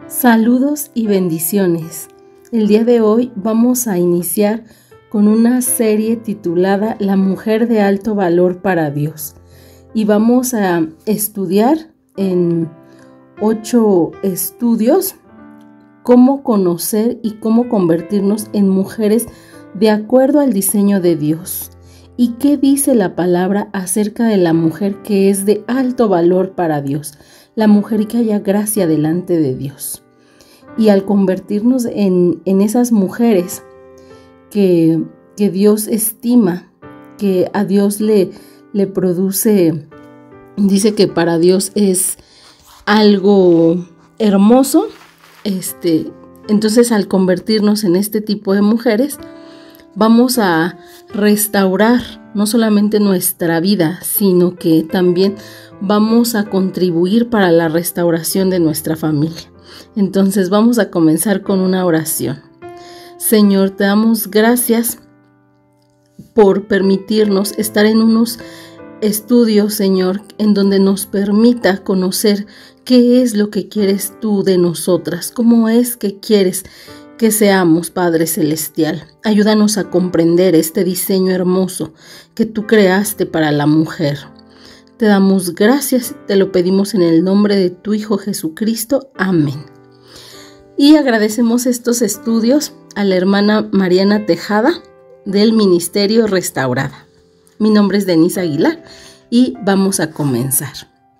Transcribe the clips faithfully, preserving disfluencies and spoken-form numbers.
Saludos y bendiciones. El día de hoy vamos a iniciar con una serie titulada La mujer de alto valor para Dios. Y vamos a estudiar en ocho estudios cómo conocer y cómo convertirnos en mujeres de acuerdo al diseño de Dios. ¿Y qué dice la palabra acerca de la mujer que es de alto valor para Dios? La mujer que haya gracia delante de Dios. Y al convertirnos en, en esas mujeres que, que Dios estima, que a Dios le, le produce, dice que para Dios es algo hermoso, este, entonces al convertirnos en este tipo de mujeres, vamos a restaurar no solamente nuestra vida, sino que también vamos a contribuir para la restauración de nuestra familia. Entonces vamos a comenzar con una oración. Señor, te damos gracias por permitirnos estar en unos estudios, Señor, en donde nos permita conocer qué es lo que quieres tú de nosotras, cómo es que quieres que seamos, Padre Celestial. Ayúdanos a comprender este diseño hermoso que tú creaste para la mujer. Te damos gracias, te lo pedimos en el nombre de tu Hijo Jesucristo. Amén. Y agradecemos estos estudios a la hermana Mariana Tejada del Ministerio Restaurada. Mi nombre es Denise Aguilar y vamos a comenzar.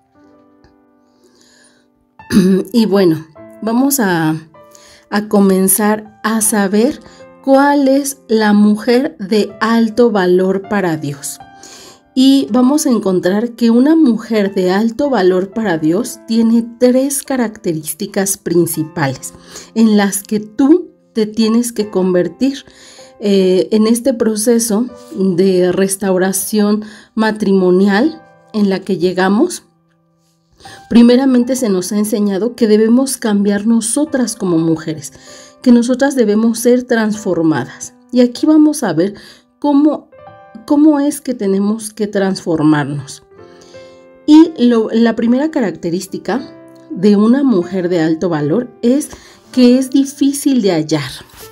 Y bueno, vamos a, a comenzar a saber cuál es la mujer de alto valor para Dios. Y vamos a encontrar que una mujer de alto valor para Dios tiene tres características principales en las que tú te tienes que convertir eh, en este proceso de restauración matrimonial en la que llegamos. Primeramente se nos ha enseñado que debemos cambiar nosotras como mujeres, que nosotras debemos ser transformadas. Y aquí vamos a ver cómo ¿Cómo es que tenemos que transformarnos? Y lo, la primera característica de una mujer de alto valor es que es difícil de hallar.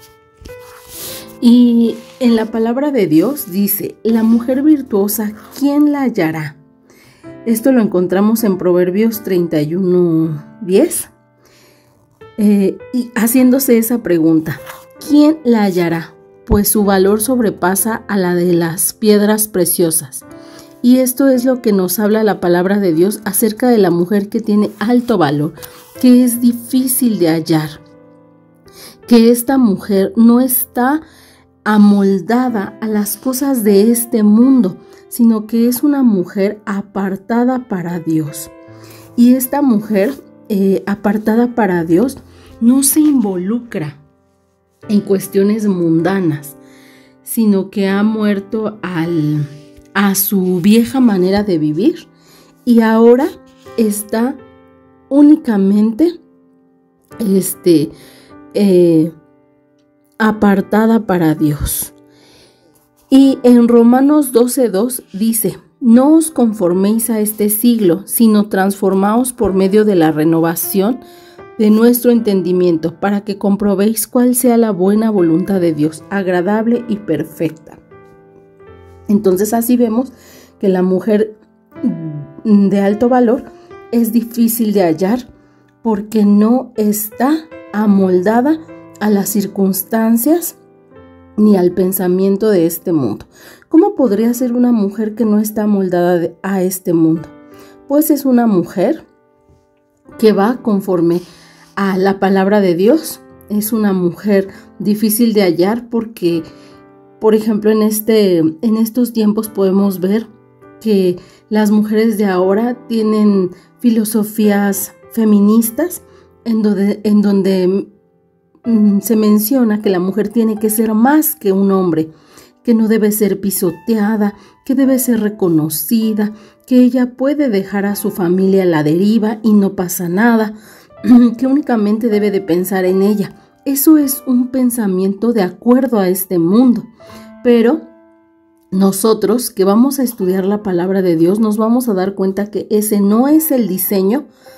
Y en la palabra de Dios dice, la mujer virtuosa, ¿quién la hallará? Esto lo encontramos en Proverbios treinta y uno, diez. Eh, y haciéndose esa pregunta, ¿quién la hallará? Pues su valor sobrepasa a la de las piedras preciosas. Y esto es lo que nos habla la palabra de Dios acerca de la mujer que tiene alto valor, que es difícil de hallar, que esta mujer no está amoldada a las cosas de este mundo, sino que es una mujer apartada para Dios. Y esta mujer eh, apartada para Dios no se involucra en cuestiones mundanas, sino que ha muerto al, a su vieja manera de vivir y ahora está únicamente este, eh, apartada para Dios. Y en Romanos doce dos dice, no os conforméis a este siglo, sino transformaos por medio de la renovación de nuestro entendimiento, para que comprobéis cuál sea la buena voluntad de Dios, agradable y perfecta. Entonces así vemos que la mujer de alto valor es difícil de hallar porque no está amoldada a las circunstancias ni al pensamiento de este mundo. ¿Cómo podría ser una mujer que no está amoldada a este mundo? Pues es una mujer que va conforme a la palabra de Dios. Es una mujer difícil de hallar porque, por ejemplo, en, este, en estos tiempos podemos ver que las mujeres de ahora tienen filosofías feministas en donde, en donde mm, se menciona que la mujer tiene que ser más que un hombre, que no debe ser pisoteada, que debe ser reconocida, que ella puede dejar a su familia a la deriva y no pasa nada, que únicamente debe de pensar en ella. Eso es un pensamiento de acuerdo a este mundo, pero nosotros que vamos a estudiar la palabra de Dios nos vamos a dar cuenta que ese no es el diseño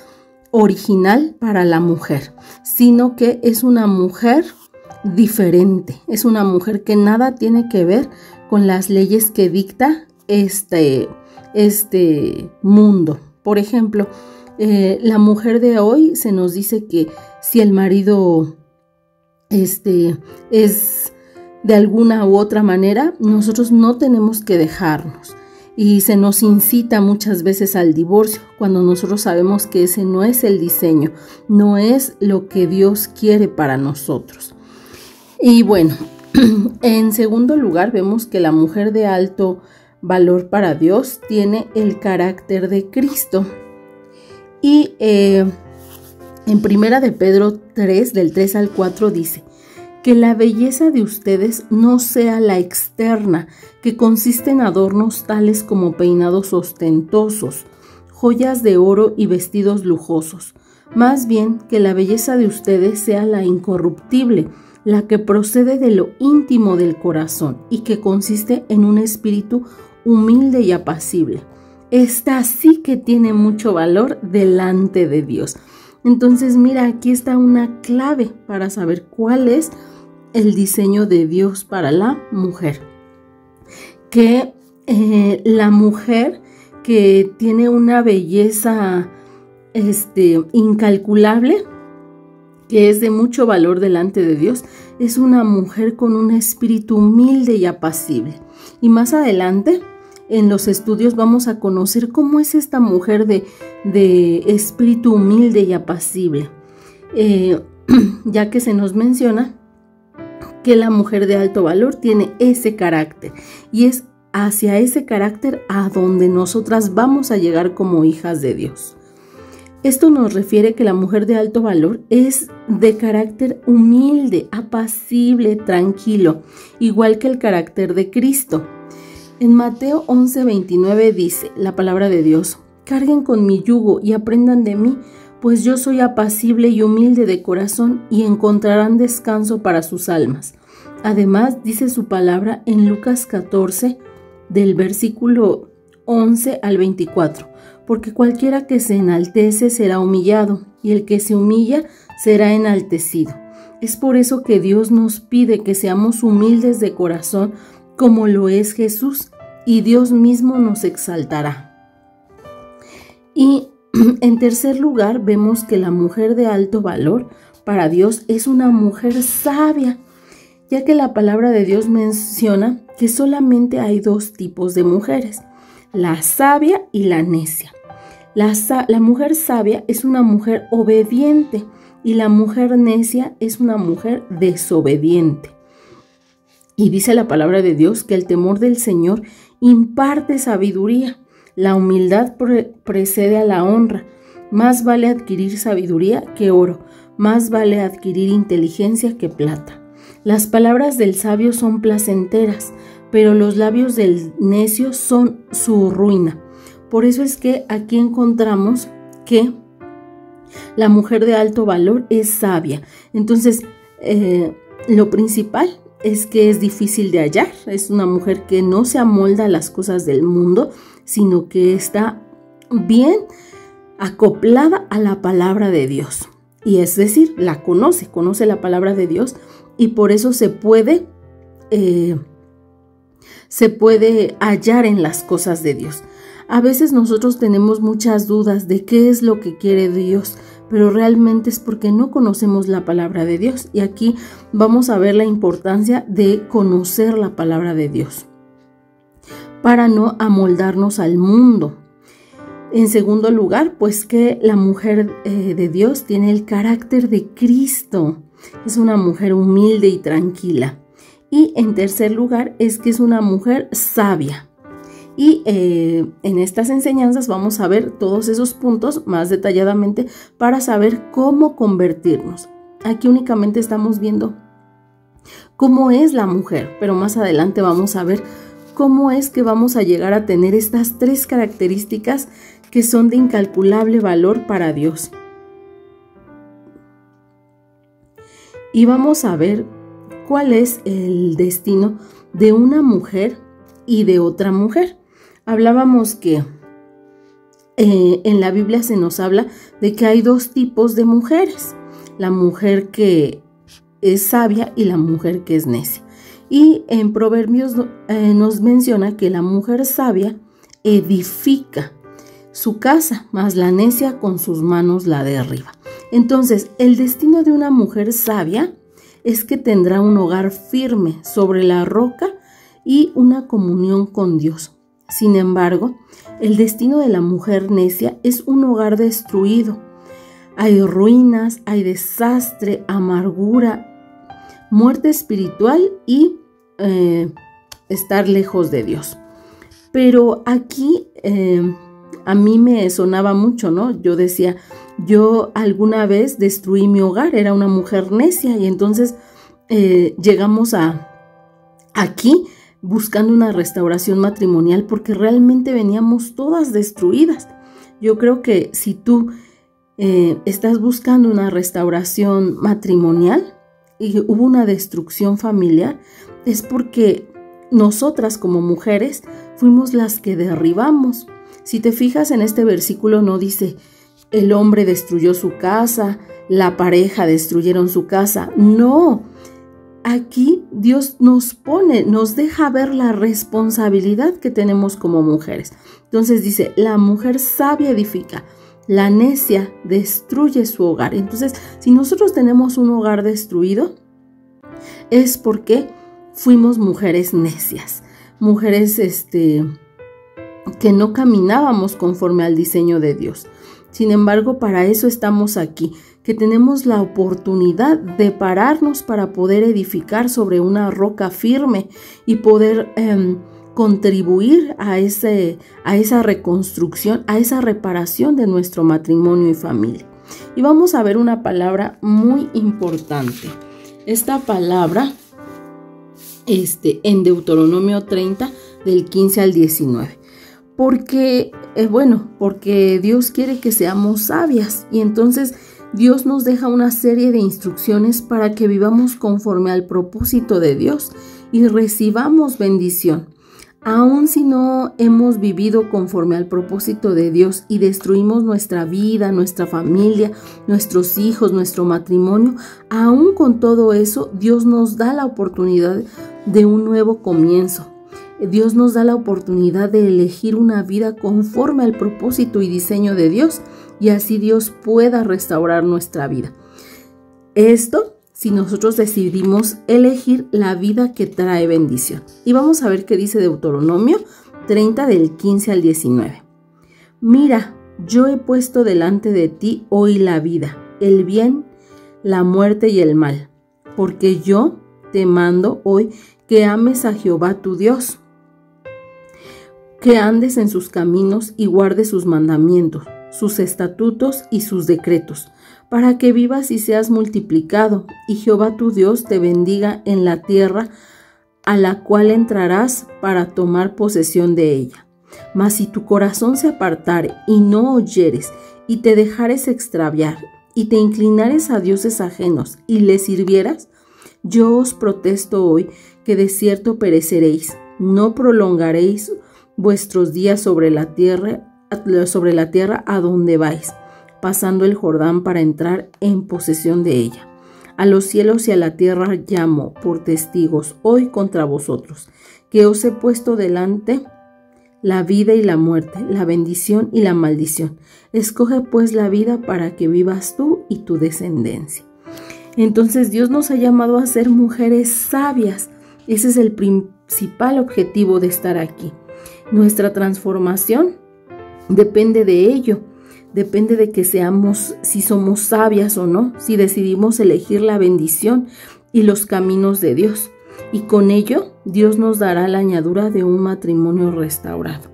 original para la mujer, sino que es una mujer diferente, es una mujer que nada tiene que ver con las leyes que dicta este, este mundo. Por ejemplo, eh, la mujer de hoy se nos dice que si el marido este, es de alguna u otra manera, nosotros no tenemos que dejarnos. Y se nos incita muchas veces al divorcio, cuando nosotros sabemos que ese no es el diseño, no es lo que Dios quiere para nosotros. Y bueno, en segundo lugar vemos que la mujer de alto valor para Dios tiene el carácter de Cristo. Y eh, en primera de Pedro tres, del tres al cuatro dice: que la belleza de ustedes no sea la externa, que consiste en adornos tales como peinados ostentosos, joyas de oro y vestidos lujosos. Más bien, que la belleza de ustedes sea la incorruptible, la que procede de lo íntimo del corazón y que consiste en un espíritu humilde y apacible. Esta sí que tiene mucho valor delante de Dios. Entonces, mira, aquí está una clave para saber cuál es el diseño de Dios para la mujer. Que eh, la mujer que tiene una belleza este, incalculable, que es de mucho valor delante de Dios, es una mujer con un espíritu humilde y apacible. Y más adelante, en los estudios, vamos a conocer cómo es esta mujer de, de espíritu humilde y apacible, eh, ya que se nos menciona que la mujer de alto valor tiene ese carácter, y es hacia ese carácter a donde nosotras vamos a llegar como hijas de Dios. Esto nos refiere que la mujer de alto valor es de carácter humilde, apacible, tranquilo, igual que el carácter de Cristo. En Mateo once veintinueve dice la palabra de Dios: carguen con mi yugo y aprendan de mí, pues yo soy apacible y humilde de corazón, y encontrarán descanso para sus almas. Además, dice su palabra en Lucas catorce, del versículo once al veinticuatro: porque cualquiera que se enaltece será humillado, y el que se humilla será enaltecido. Es por eso que Dios nos pide que seamos humildes de corazón, como lo es Jesús, y Dios mismo nos exaltará. Y en tercer lugar, vemos que la mujer de alto valor para Dios es una mujer sabia, ya que la palabra de Dios menciona que solamente hay dos tipos de mujeres: la sabia y la necia. La, la mujer sabia es una mujer obediente y la mujer necia es una mujer desobediente. Y dice la palabra de Dios que el temor del Señor imparte sabiduría. La humildad pre- precede a la honra. Más vale adquirir sabiduría que oro, más vale adquirir inteligencia que plata. Las palabras del sabio son placenteras, pero los labios del necio son su ruina. Por eso es que aquí encontramos que la mujer de alto valor es sabia. Entonces, eh, lo principal es que es difícil de hallar. Es una mujer que no se amolda a las cosas del mundo, sino que está bien acoplada a la palabra de Dios. Y es decir, la conoce, conoce la palabra de Dios, y por eso se puede, eh, se puede hallar en las cosas de Dios. A veces nosotros tenemos muchas dudas de qué es lo que quiere Dios, pero realmente es porque no conocemos la palabra de Dios. Y aquí vamos a ver la importancia de conocer la palabra de Dios para no amoldarnos al mundo. En segundo lugar, pues que la mujer eh, de Dios tiene el carácter de Cristo. Es una mujer humilde y tranquila. Y en tercer lugar, es que es una mujer sabia. Y eh, en estas enseñanzas vamos a ver todos esos puntos más detalladamente para saber cómo convertirnos. Aquí únicamente estamos viendo cómo es la mujer, pero más adelante vamos a ver cómo es que vamos a llegar a tener estas tres características que son de incalculable valor para Dios. Y vamos a ver cuál es el destino de una mujer y de otra mujer. Hablábamos que eh, en la Biblia se nos habla de que hay dos tipos de mujeres, la mujer que es sabia y la mujer que es necia. Y en Proverbios eh, nos menciona que la mujer sabia edifica su casa, mas la necia con sus manos la derriba. Entonces, el destino de una mujer sabia es que tendrá un hogar firme sobre la roca y una comunión con Dios. Sin embargo, el destino de la mujer necia es un hogar destruido. Hay ruinas, hay desastre, amargura, muerte espiritual y eh, estar lejos de Dios. Pero aquí eh, a mí me sonaba mucho, ¿no? Yo decía, yo alguna vez destruí mi hogar, era una mujer necia y entonces eh, llegamos a aquí buscando una restauración matrimonial porque realmente veníamos todas destruidas. Yo creo que si tú eh, estás buscando una restauración matrimonial y hubo una destrucción familiar, es porque nosotras como mujeres fuimos las que derribamos. Si te fijas en este versículo no dice el hombre destruyó su casa, la pareja destruyeron su casa. No, aquí Dios nos pone, nos deja ver la responsabilidad que tenemos como mujeres. Entonces dice, la mujer sabia edifica, la necia destruye su hogar. Entonces, si nosotros tenemos un hogar destruido, es porque fuimos mujeres necias, mujeres este, que no caminábamos conforme al diseño de Dios. Sin embargo, para eso estamos aquí, que tenemos la oportunidad de pararnos para poder edificar sobre una roca firme y poder eh, contribuir a, ese, a esa reconstrucción, a esa reparación de nuestro matrimonio y familia. Y vamos a ver una palabra muy importante. Esta palabra este, en Deuteronomio treinta, del quince al diecinueve. Porque, eh, bueno, porque Dios quiere que seamos sabias y entonces Dios nos deja una serie de instrucciones para que vivamos conforme al propósito de Dios y recibamos bendición. Aun si no hemos vivido conforme al propósito de Dios y destruimos nuestra vida, nuestra familia, nuestros hijos, nuestro matrimonio, aun con todo eso, Dios nos da la oportunidad de un nuevo comienzo. Dios nos da la oportunidad de elegir una vida conforme al propósito y diseño de Dios y así Dios pueda restaurar nuestra vida. Esto si nosotros decidimos elegir la vida que trae bendición. Y vamos a ver qué dice Deuteronomio treinta del quince al diecinueve. Mira, yo he puesto delante de ti hoy la vida, el bien, la muerte y el mal, porque yo te mando hoy que ames a Jehová tu Dios, que andes en sus caminos y guardes sus mandamientos, sus estatutos y sus decretos, para que vivas y seas multiplicado, y Jehová tu Dios te bendiga en la tierra a la cual entrarás para tomar posesión de ella. Mas si tu corazón se apartare y no oyeres, y te dejares extraviar, y te inclinares a dioses ajenos, y les sirvieras, yo os protesto hoy que de cierto pereceréis, no prolongaréis vuestros días sobre la tierra, sobre la tierra a donde vais, pasando el Jordán para entrar en posesión de ella. A los cielos y a la tierra llamo por testigos hoy contra vosotros, que os he puesto delante la vida y la muerte, la bendición y la maldición. Escoge pues la vida para que vivas tú y tu descendencia. Entonces Dios nos ha llamado a ser mujeres sabias. Ese es el principal objetivo de estar aquí. Nuestra transformación depende de ello. Depende de que seamos, si somos sabias o no, si decidimos elegir la bendición y los caminos de Dios. Y con ello, Dios nos dará la añadidura de un matrimonio restaurado.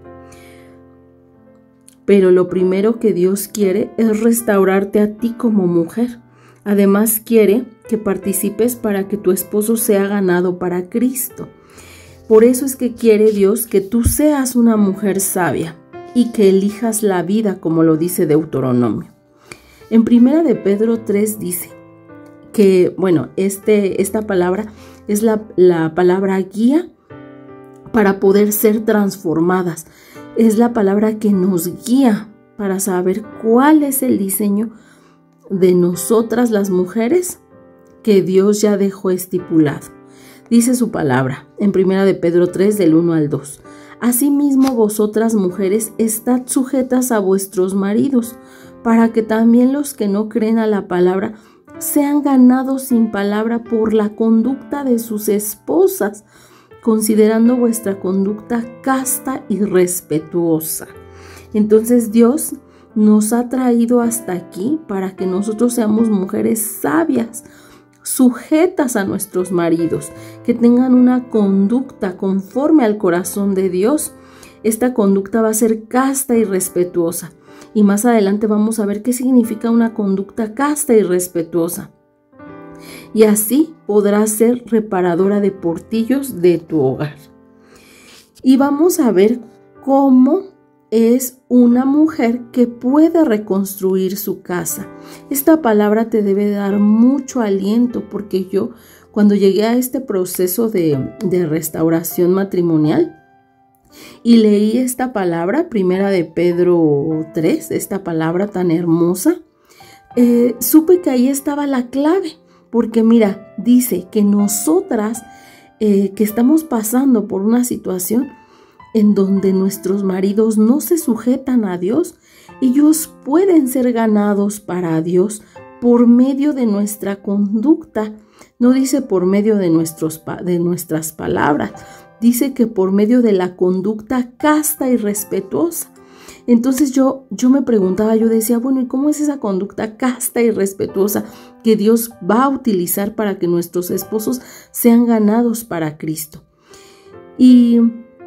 Pero lo primero que Dios quiere es restaurarte a ti como mujer. Además, quiere que participes para que tu esposo sea ganado para Cristo. Por eso es que quiere Dios que tú seas una mujer sabia y que elijas la vida, como lo dice Deuteronomio. En primera de Pedro tres dice que, bueno, este, esta palabra es la, la palabra guía para poder ser transformadas. Es la palabra que nos guía para saber cuál es el diseño de nosotras las mujeres que Dios ya dejó estipulado. Dice su palabra en primera de Pedro tres del uno al dos. Asimismo vosotras mujeres estad sujetas a vuestros maridos, para que también los que no creen a la palabra sean ganados sin palabra por la conducta de sus esposas, considerando vuestra conducta casta y respetuosa. Entonces Dios nos ha traído hasta aquí para que nosotros seamos mujeres sabias, sujetas a nuestros maridos, que tengan una conducta conforme al corazón de Dios. Esta conducta va a ser casta y respetuosa. Y más adelante vamos a ver qué significa una conducta casta y respetuosa. Y así podrás ser reparadora de portillos de tu hogar. Y vamos a ver cómo es una mujer que puede reconstruir su casa. Esta palabra te debe dar mucho aliento, porque yo cuando llegué a este proceso de, de restauración matrimonial y leí esta palabra, primera de Pedro tres, esta palabra tan hermosa, eh, supe que ahí estaba la clave, porque mira, dice que nosotras eh, que estamos pasando por una situación en donde nuestros maridos no se sujetan a Dios, ellos pueden ser ganados para Dios por medio de nuestra conducta. No dice por medio de, nuestros, de nuestras palabras, dice que por medio de la conducta casta y respetuosa. Entonces yo, yo me preguntaba, yo decía, bueno, ¿y cómo es esa conducta casta y respetuosa que Dios va a utilizar para que nuestros esposos sean ganados para Cristo? Y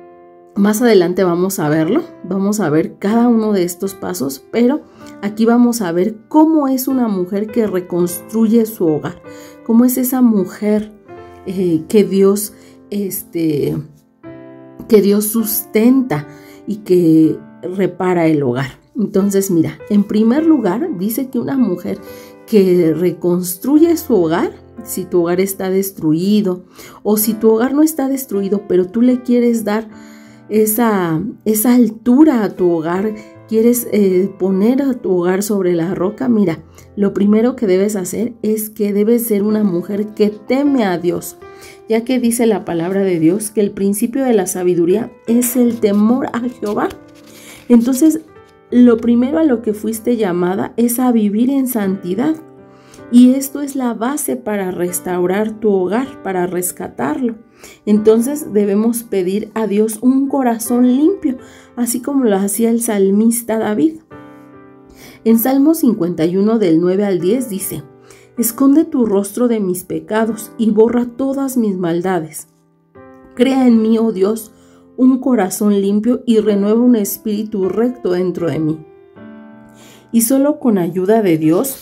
más adelante vamos a verlo, vamos a ver cada uno de estos pasos, pero aquí vamos a ver cómo es una mujer que reconstruye su hogar, cómo es esa mujer eh, que Dios, este, que Dios sustenta y que repara el hogar. Entonces, mira, en primer lugar dice que una mujer que reconstruye su hogar, si tu hogar está destruido o si tu hogar no está destruido, pero tú le quieres dar esa, esa altura a tu hogar, quieres eh, poner a tu hogar sobre la roca, mira, lo primero que debes hacer es que debes ser una mujer que teme a Dios, ya que dice la palabra de Dios que el principio de la sabiduría es el temor a Jehová. Entonces, lo primero a lo que fuiste llamada es a vivir en santidad. Y esto es la base para restaurar tu hogar, para rescatarlo. Entonces debemos pedir a Dios un corazón limpio, así como lo hacía el salmista David. En Salmo cincuenta y uno del nueve al diez dice: esconde tu rostro de mis pecados y borra todas mis maldades. Crea en mí, oh Dios, un corazón limpio y renueva un espíritu recto dentro de mí. Y solo con ayuda de Dios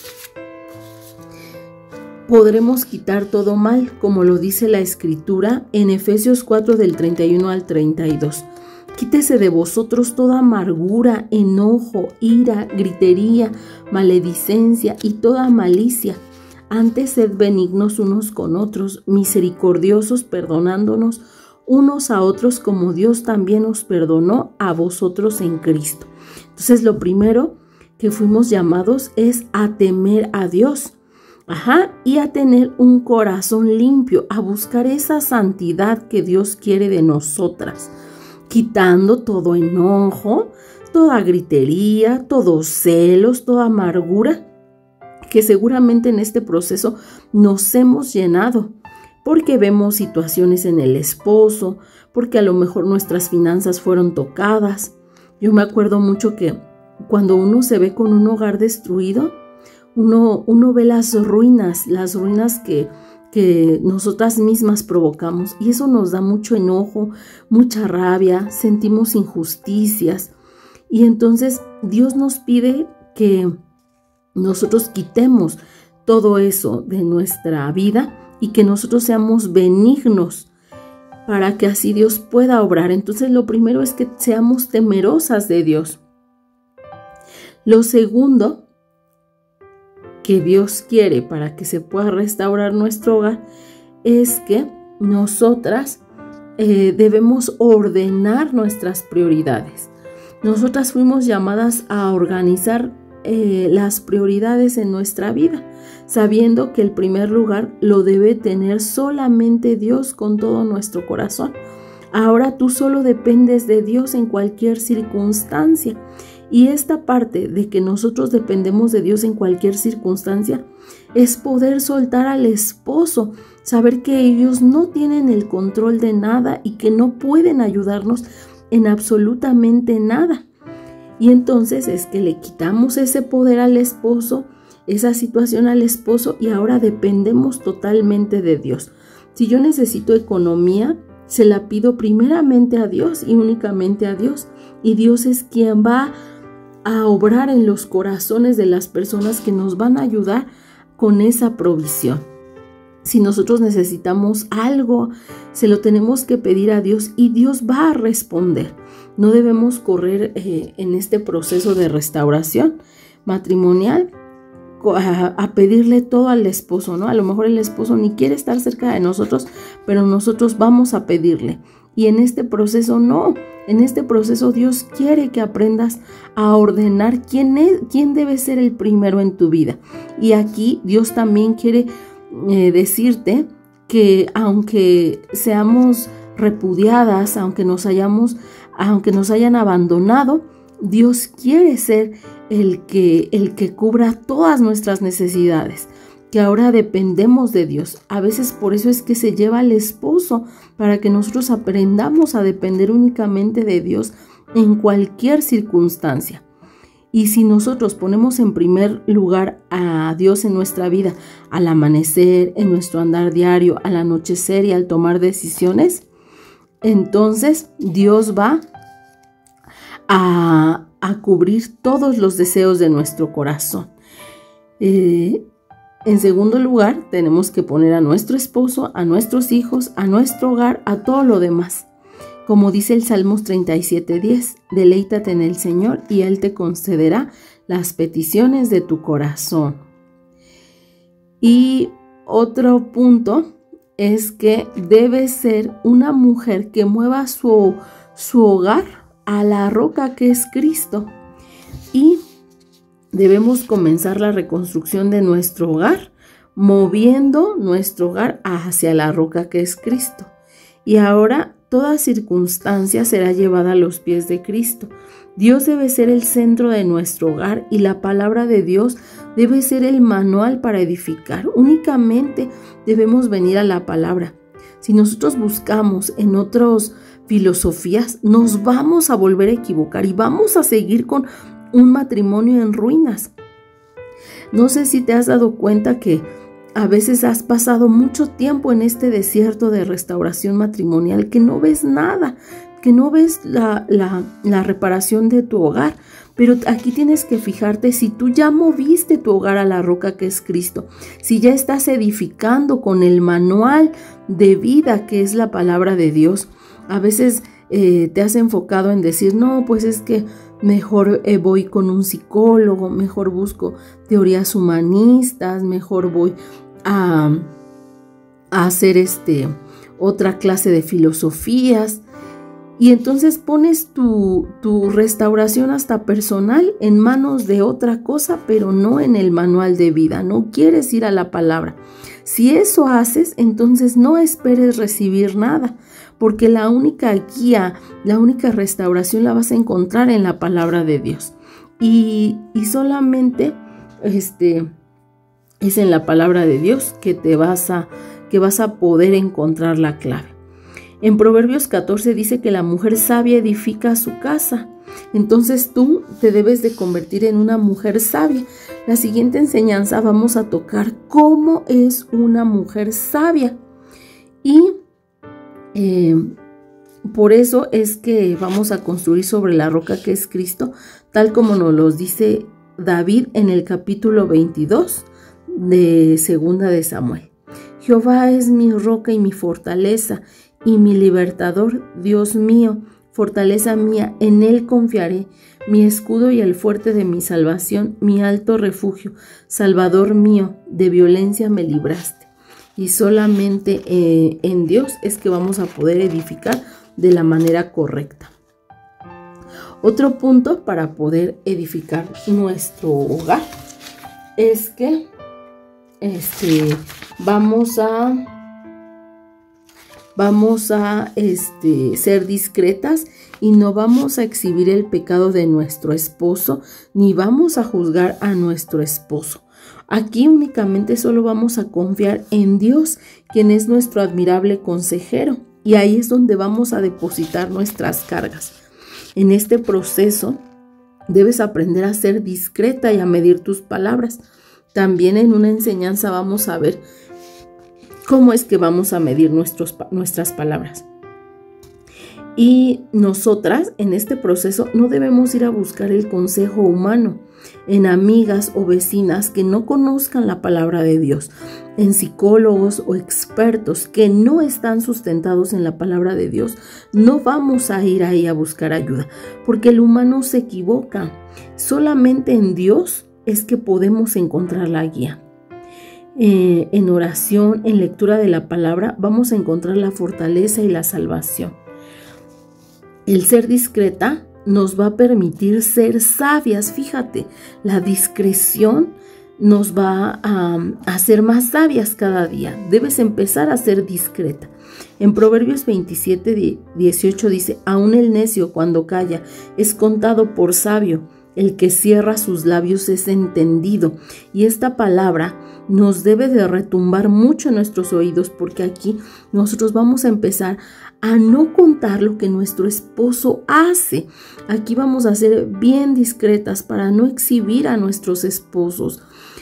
podremos quitar todo mal, como lo dice la Escritura en Efesios cuatro del treinta y uno al treinta y dos. Quítese de vosotros toda amargura, enojo, ira, gritería, maledicencia y toda malicia. Antes sed benignos unos con otros, misericordiosos, perdonándonos unos a otros como Dios también os perdonó a vosotros en Cristo. Entonces, lo primero que fuimos llamados es a temer a Dios. Ajá, y a tener un corazón limpio, a buscar esa santidad que Dios quiere de nosotras, quitando todo enojo, toda gritería, todos celos, toda amargura, que seguramente en este proceso nos hemos llenado, porque vemos situaciones en el esposo, porque a lo mejor nuestras finanzas fueron tocadas. Yo me acuerdo mucho que cuando uno se ve con un hogar destruido, Uno, uno ve las ruinas, las ruinas que, que nosotras mismas provocamos, y eso nos da mucho enojo, mucha rabia, sentimos injusticias, y entonces Dios nos pide que nosotros quitemos todo eso de nuestra vida y que nosotros seamos benignos para que así Dios pueda obrar. Entonces lo primero es que seamos temerosas de Dios. Lo segundo que Dios quiere para que se pueda restaurar nuestro hogar es que nosotras eh, debemos ordenar nuestras prioridades. Nosotras fuimos llamadas a organizar eh, las prioridades en nuestra vida, sabiendo que el primer lugar lo debe tener solamente Dios con todo nuestro corazón. Ahora tú solo dependes de Dios en cualquier circunstancia. Y esta parte de que nosotros dependemos de Dios en cualquier circunstancia es poder soltar al esposo, saber que ellos no tienen el control de nada y que no pueden ayudarnos en absolutamente nada. Y entonces es que le quitamos ese poder al esposo, esa situación al esposo, y ahora dependemos totalmente de Dios. Si yo necesito economía, se la pido primeramente a Dios y únicamente a Dios. Y Dios es quien va a obrar en los corazones de las personas que nos van a ayudar con esa provisión. Si nosotros necesitamos algo, se lo tenemos que pedir a Dios y Dios va a responder. No debemos correr eh, en este proceso de restauración matrimonial a, a pedirle todo al esposo, ¿no? A lo mejor el esposo ni quiere estar cerca de nosotros, pero nosotros vamos a pedirle. Y en este proceso no, en este proceso Dios quiere que aprendas a ordenar quién es, quién debe ser el primero en tu vida. Y aquí Dios también quiere eh, decirte que aunque seamos repudiadas, aunque nos hayamos, aunque nos hayan abandonado, Dios quiere ser el que, el que cubra todas nuestras necesidades, que ahora dependemos de Dios. A veces por eso es que se lleva al esposo, para que nosotros aprendamos a depender únicamente de Dios en cualquier circunstancia. Y si nosotros ponemos en primer lugar a Dios en nuestra vida, al amanecer, en nuestro andar diario, al anochecer y al tomar decisiones, entonces Dios va a, a cubrir todos los deseos de nuestro corazón. Eh, En segundo lugar, tenemos que poner a nuestro esposo, a nuestros hijos, a nuestro hogar, a todo lo demás. Como dice el Salmos treinta y siete diez, deleítate en el Señor y Él te concederá las peticiones de tu corazón. Y otro punto es que debe ser una mujer que mueva su, su hogar a la roca que es Cristo. Y debemos comenzar la reconstrucción de nuestro hogar, moviendo nuestro hogar hacia la roca que es Cristo. Y ahora toda circunstancia será llevada a los pies de Cristo. Dios debe ser el centro de nuestro hogar y la palabra de Dios debe ser el manual para edificar. Únicamente debemos venir a la palabra. Si nosotros buscamos en otras filosofías, nos vamos a volver a equivocar y vamos a seguir con un matrimonio en ruinas. No sé si te has dado cuenta que a veces has pasado mucho tiempo en este desierto de restauración matrimonial, que no ves nada, que no ves la, la, la reparación de tu hogar. Pero aquí tienes que fijarte si tú ya moviste tu hogar a la roca que es Cristo, si ya estás edificando con el manual de vida que es la palabra de Dios. A veces eh, te has enfocado en decir, no, pues es que mejor eh, voy con un psicólogo, mejor busco teorías humanistas, mejor voy a, a hacer este, otra clase de filosofías. Y entonces pones tu, tu restauración hasta personal en manos de otra cosa, pero no en el manual de vida. No quieres ir a la palabra. Si eso haces, entonces no esperes recibir nada, porque la única guía, la única restauración la vas a encontrar en la palabra de Dios. Y, y solamente este, es en la palabra de Dios que te vas a, que vas a poder encontrar la clave. En Proverbios catorce dice que la mujer sabia edifica su casa. Entonces tú te debes de convertir en una mujer sabia. La siguiente enseñanza vamos a tocar cómo es una mujer sabia. Y eh, por eso es que vamos a construir sobre la roca que es Cristo, tal como nos lo dice David en el capítulo veintidós de Segunda de Samuel. Jehová es mi roca y mi fortaleza, y mi libertador, Dios mío, fortaleza mía, en él confiaré, mi escudo y el fuerte de mi salvación, mi alto refugio, Salvador mío, de violencia me libraste. Y solamente eh, en Dios es que vamos a poder edificar de la manera correcta. Otro punto para poder edificar nuestro hogar es que este, vamos a, vamos a este, ser discretas y no vamos a exhibir el pecado de nuestro esposo, ni vamos a juzgar a nuestro esposo. Aquí únicamente solo vamos a confiar en Dios, quien es nuestro admirable consejero, y ahí es donde vamos a depositar nuestras cargas. En este proceso debes aprender a ser discreta y a medir tus palabras. También en una enseñanza vamos a ver cómo es que vamos a medir nuestros, nuestras palabras. Y nosotras en este proceso no debemos ir a buscar el consejo humano en amigas o vecinas que no conozcan la palabra de Dios, en psicólogos o expertos que no están sustentados en la palabra de Dios. No vamos a ir ahí a buscar ayuda, porque el humano se equivoca. Solamente en Dios es que podemos encontrar la guía. Eh, en oración, en lectura de la palabra, vamos a encontrar la fortaleza y la salvación. El ser discreta nos va a permitir ser sabias. Fíjate, la discreción nos va a hacer más sabias cada día. Debes empezar a ser discreta. En Proverbios veintisiete, dieciocho dice, aún el necio cuando calla es contado por sabio. El que cierra sus labios es entendido. Y esta palabra nos debe de retumbar mucho en nuestros oídos, porque aquí nosotros vamos a empezar a no contar lo que nuestro esposo hace. Aquí vamos a ser bien discretas para no exhibir a nuestros esposos.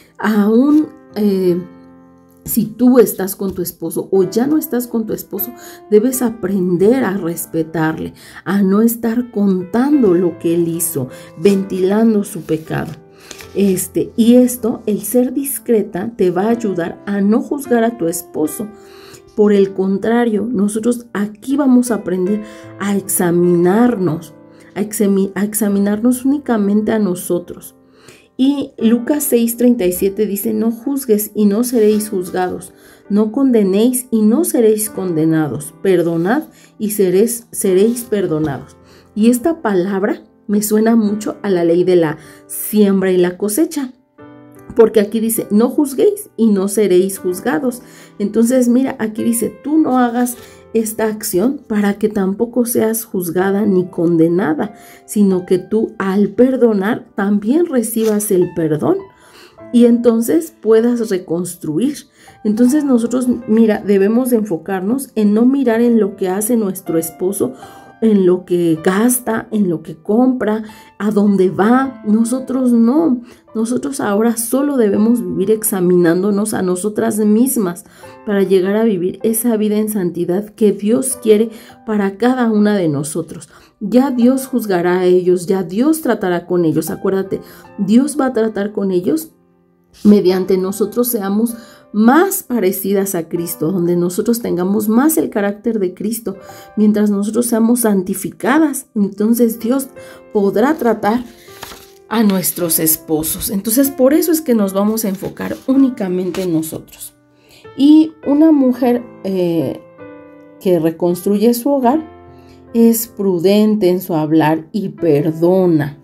Aún eh, si tú estás con tu esposo o ya no estás con tu esposo, debes aprender a respetarle, a no estar contando lo que él hizo, ventilando su pecado. Este, y esto, el ser discreta, te va a ayudar a no juzgar a tu esposo. Por el contrario, nosotros aquí vamos a aprender a examinarnos, a, exami- a examinarnos únicamente a nosotros. Y Lucas seis, treinta y siete dice, no juzgues y no seréis juzgados, no condenéis y no seréis condenados, perdonad y seréis, seréis perdonados. Y esta palabra me suena mucho a la ley de la siembra y la cosecha, porque aquí dice, no juzguéis y no seréis juzgados. Entonces mira, aquí dice, tú no hagas esta acción para que tampoco seas juzgada ni condenada, sino que tú al perdonar también recibas el perdón y entonces puedas reconstruir. Entonces nosotros, mira, debemos de enfocarnos en no mirar en lo que hace nuestro esposo, en lo que gasta, en lo que compra, a dónde va. Nosotros no. Nosotros ahora solo debemos vivir examinándonos a nosotras mismas para llegar a vivir esa vida en santidad que Dios quiere para cada una de nosotros. Ya Dios juzgará a ellos, ya Dios tratará con ellos. Acuérdate, Dios va a tratar con ellos mediante nosotros seamos más parecidas a Cristo, donde nosotros tengamos más el carácter de Cristo, mientras nosotros seamos santificadas, entonces Dios podrá tratar a nuestros esposos. Entonces por eso es que nos vamos a enfocar únicamente en nosotros. Y una mujer eh, que reconstruye su hogar es prudente en su hablar y perdona.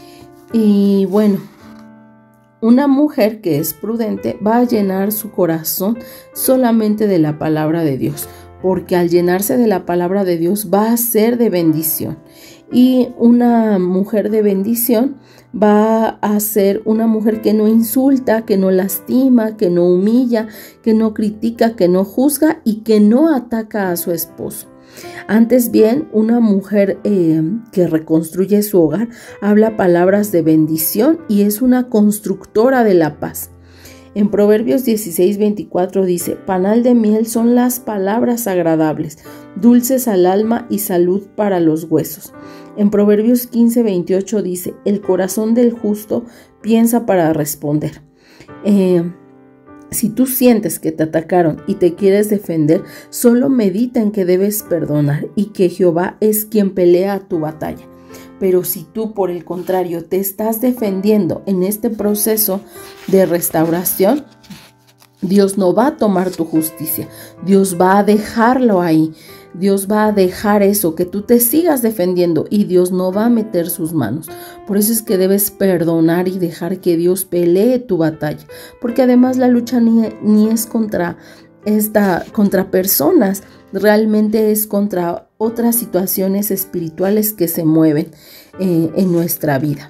Y bueno, una mujer que es prudente va a llenar su corazón solamente de la palabra de Dios, porque al llenarse de la palabra de Dios va a ser de bendición. Y una mujer de bendición va a ser una mujer que no insulta, que no lastima, que no humilla, que no critica, que no juzga y que no ataca a su esposo. Antes bien, una mujer eh, que reconstruye su hogar habla palabras de bendición y es una constructora de la paz. En Proverbios dieciséis, veinticuatro dice, panal de miel son las palabras agradables, dulces al alma y salud para los huesos. En Proverbios quince, veintiocho dice, el corazón del justo piensa para responder. Eh, Si tú sientes que te atacaron y te quieres defender, solo medita en que debes perdonar y que Jehová es quien pelea tu batalla. Pero si tú, por el contrario, te estás defendiendo en este proceso de restauración, Dios no va a tomar tu justicia. Dios va a dejarlo ahí. Dios va a dejar eso, que tú te sigas defendiendo y Dios no va a meter sus manos. Por eso es que debes perdonar y dejar que Dios pelee tu batalla, porque además la lucha ni, ni es contra, esta, contra personas, realmente es contra otras situaciones espirituales que se mueven eh, en nuestra vida.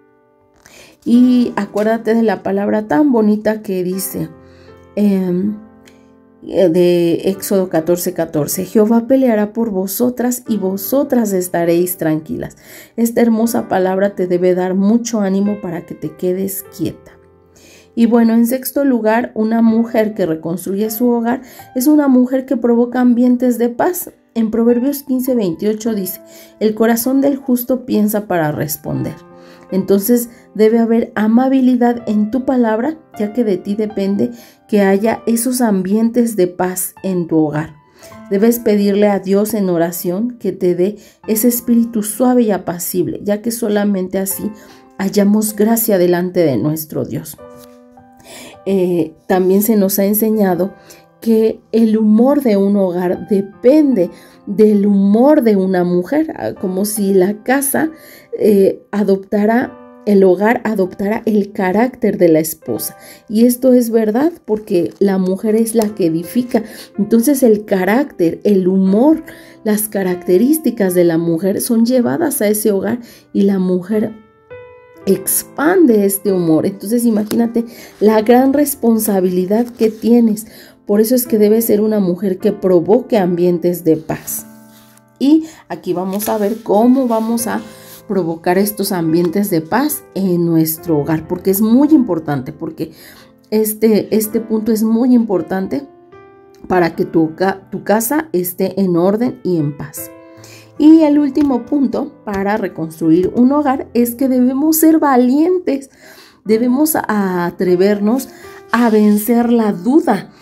Y acuérdate de la palabra tan bonita que dice eh, de Éxodo catorce, catorce. Jehová peleará por vosotras y vosotras estaréis tranquilas. Esta hermosa palabra te debe dar mucho ánimo para que te quedes quieta. Y bueno, en sexto lugar, una mujer que reconstruye su hogar es una mujer que provoca ambientes de paz. En Proverbios quince, veintiocho dice, el corazón del justo piensa para responder. Entonces debe haber amabilidad en tu palabra, ya que de ti depende que haya esos ambientes de paz en tu hogar. Debes pedirle a Dios en oración que te dé ese espíritu suave y apacible, ya que solamente así hallamos gracia delante de nuestro Dios. Eh, también se nos ha enseñado que el humor de un hogar depende del humor de una mujer, como si la casa eh, adoptara, el hogar adoptara el carácter de la esposa. Y esto es verdad porque la mujer es la que edifica. Entonces el carácter, el humor, las características de la mujer son llevadas a ese hogar y la mujer expande este humor. Entonces imagínate la gran responsabilidad que tienes. Por eso es que debe ser una mujer que provoque ambientes de paz. Y aquí vamos a ver cómo vamos a provocar estos ambientes de paz en nuestro hogar, porque es muy importante, porque este, este punto es muy importante para que tu, tu casa esté en orden y en paz. Y el último punto para reconstruir un hogar es que debemos ser valientes, debemos atrevernos a vencer la duda.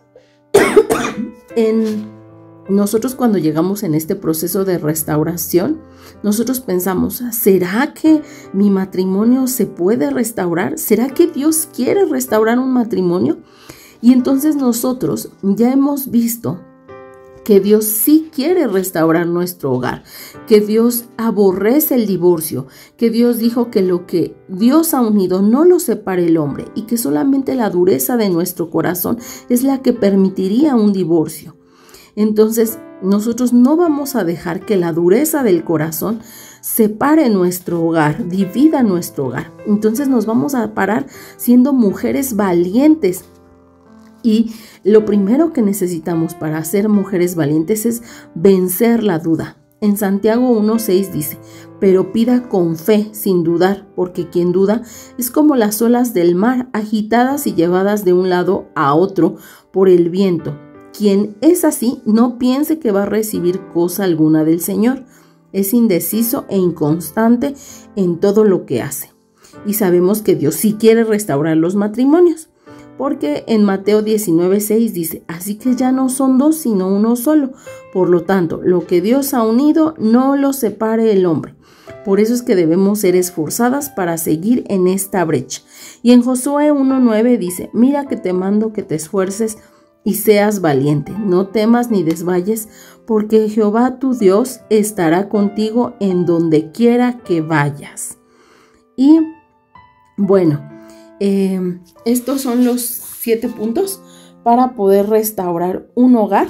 En nosotros cuando llegamos en este proceso de restauración, nosotros pensamos, ¿será que mi matrimonio se puede restaurar? ¿Será que Dios quiere restaurar un matrimonio? Y entonces nosotros ya hemos visto que Dios sí quiere restaurar nuestro hogar, que Dios aborrece el divorcio, que Dios dijo que lo que Dios ha unido no lo separe el hombre y que solamente la dureza de nuestro corazón es la que permitiría un divorcio. Entonces, nosotros no vamos a dejar que la dureza del corazón separe nuestro hogar, divida nuestro hogar. Entonces nos vamos a parar siendo mujeres valientes. Y lo primero que necesitamos para ser mujeres valientes es vencer la duda. En Santiago uno seis dice, pero pida con fe, sin dudar, porque quien duda es como las olas del mar, agitadas y llevadas de un lado a otro por el viento. Quien es así, no piense que va a recibir cosa alguna del Señor. Es indeciso e inconstante en todo lo que hace. Y sabemos que Dios sí quiere restaurar los matrimonios. Porque en Mateo diecinueve seis dice, así que ya no son dos, sino uno solo. Por lo tanto, lo que Dios ha unido, no lo separe el hombre. Por eso es que debemos ser esforzadas para seguir en esta brecha. Y en Josué uno nueve dice, mira que te mando que te esfuerces y seas valiente. No temas ni desmayes, porque Jehová tu Dios estará contigo en donde quiera que vayas. Y bueno, Eh, estos son los siete puntos para poder restaurar un hogar.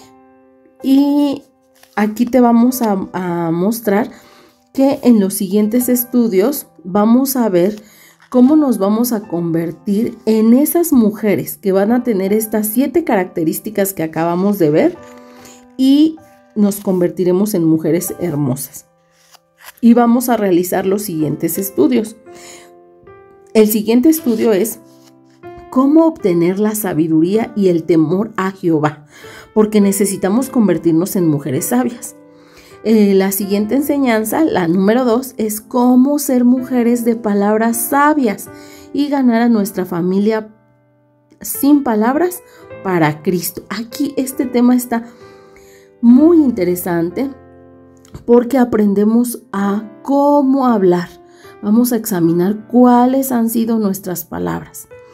Y aquí te vamos a, a mostrar que en los siguientes estudios vamos a ver cómo nos vamos a convertir en esas mujeres que van a tener estas siete características que acabamos de ver y nos convertiremos en mujeres hermosas. Y vamos a realizar los siguientes estudios. El siguiente estudio es cómo obtener la sabiduría y el temor a Jehová, porque necesitamos convertirnos en mujeres sabias. Eh, la siguiente enseñanza, la número dos, es cómo ser mujeres de palabras sabias y ganar a nuestra familia sin palabras para Cristo. Aquí este tema está muy interesante porque aprendemos a cómo hablar. Vamos a examinar cuáles han sido nuestras palabras.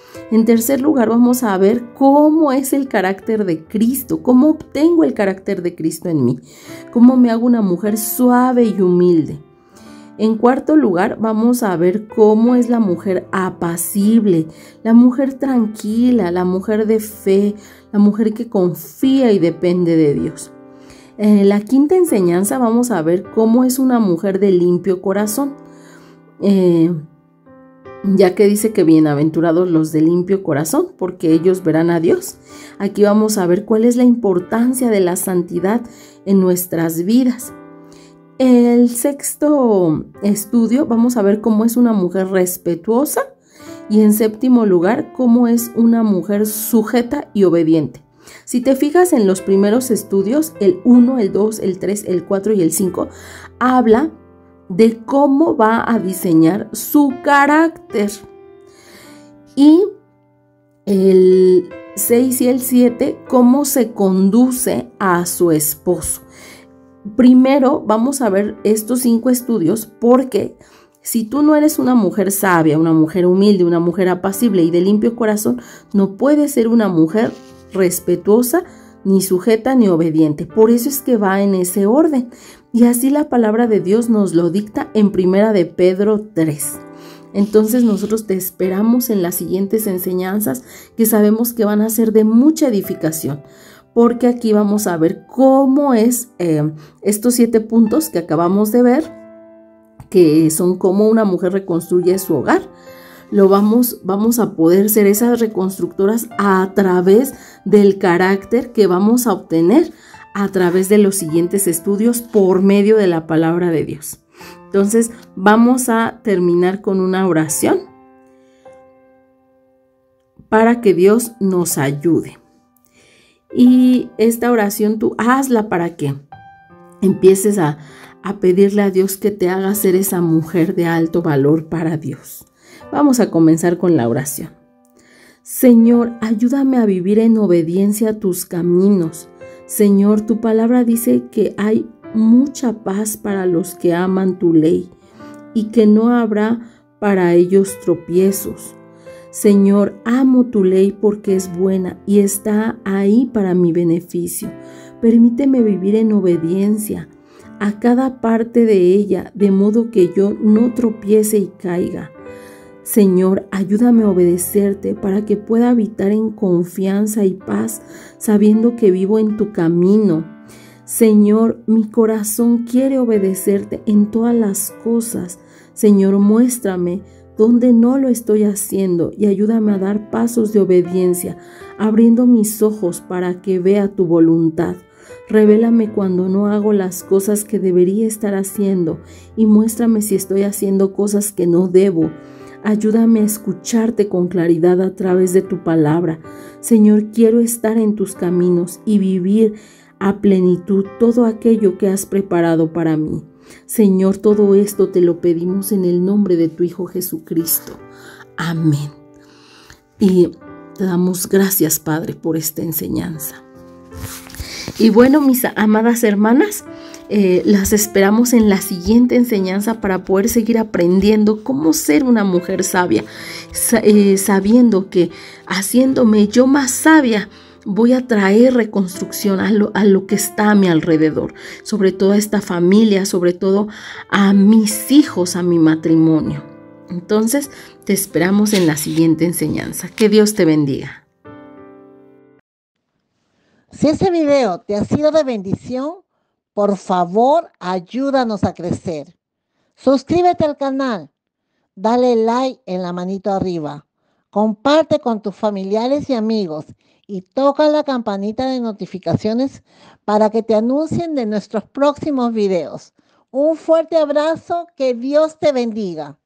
En tercer lugar, vamos a ver cómo es el carácter de Cristo, cómo obtengo el carácter de Cristo en mí, cómo me hago una mujer suave y humilde. En cuarto lugar, vamos a ver cómo es la mujer apacible, la mujer tranquila, la mujer de fe, la mujer que confía y depende de Dios. En la quinta enseñanza vamos a ver cómo es una mujer de limpio corazón, eh, ya que dice que bienaventurados los de limpio corazón, porque ellos verán a Dios. Aquí vamos a ver cuál es la importancia de la santidad en nuestras vidas. El sexto estudio vamos a ver cómo es una mujer respetuosa y en séptimo lugar cómo es una mujer sujeta y obediente. Si te fijas en los primeros estudios, el uno, el dos, el tres, el cuatro y el cinco, habla de cómo va a diseñar su carácter. Y el seis y el siete, cómo se conduce a su esposo. Primero vamos a ver estos cinco estudios porque si tú no eres una mujer sabia, una mujer humilde, una mujer apacible y de limpio corazón, no puedes ser una mujer respetuosa, ni sujeta, ni obediente. Por eso es que va en ese orden. Y así la palabra de Dios nos lo dicta en Primera de Pedro tres. Entonces nosotros te esperamos en las siguientes enseñanzas que sabemos que van a ser de mucha edificación. Porque aquí vamos a ver cómo es eh, estos siete puntos que acabamos de ver, que son cómo una mujer reconstruye su hogar. Lo vamos, vamos a poder ser esas reconstructoras a través del carácter que vamos a obtener a través de los siguientes estudios por medio de la palabra de Dios. Entonces vamos a terminar con una oración para que Dios nos ayude. Y esta oración tú hazla para que empieces a, a pedirle a Dios que te haga ser esa mujer de alto valor para Dios. Vamos a comenzar con la oración. Señor, ayúdame a vivir en obediencia a tus caminos. Señor, tu palabra dice que hay mucha paz para los que aman tu ley y que no habrá para ellos tropiezos. Señor, amo tu ley porque es buena y está ahí para mi beneficio. Permíteme vivir en obediencia a cada parte de ella, de modo que yo no tropiece y caiga. Señor, ayúdame a obedecerte para que pueda habitar en confianza y paz, sabiendo que vivo en tu camino. Señor, mi corazón quiere obedecerte en todas las cosas. Señor, muéstrame donde no lo estoy haciendo y ayúdame a dar pasos de obediencia, abriendo mis ojos para que vea tu voluntad. Revélame cuando no hago las cosas que debería estar haciendo y muéstrame si estoy haciendo cosas que no debo. Ayúdame a escucharte con claridad a través de tu palabra. Señor, quiero estar en tus caminos y vivir a plenitud todo aquello que has preparado para mí. Señor, todo esto te lo pedimos en el nombre de tu Hijo Jesucristo. Amén. Y te damos gracias, Padre, por esta enseñanza. Y bueno, mis amadas hermanas, eh, las esperamos en la siguiente enseñanza para poder seguir aprendiendo cómo ser una mujer sabia, eh, sabiendo que haciéndome yo más sabia, voy a traer reconstrucción a lo, a lo que está a mi alrededor, sobre todo a esta familia, sobre todo a mis hijos, a mi matrimonio. Entonces, te esperamos en la siguiente enseñanza. Que Dios te bendiga. Si este video te ha sido de bendición, por favor, ayúdanos a crecer. Suscríbete al canal, dale like en la manito arriba, comparte con tus familiares y amigos y toca la campanita de notificaciones para que te anuncien de nuestros próximos videos. Un fuerte abrazo, que Dios te bendiga.